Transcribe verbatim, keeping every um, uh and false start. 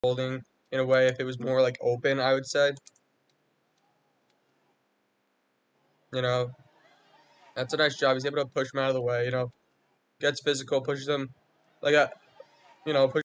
holding in a way if it was more like open, I would say. You know, that's a nice job. He's able to push him out of the way, you know, gets physical, pushes him like a, you know, push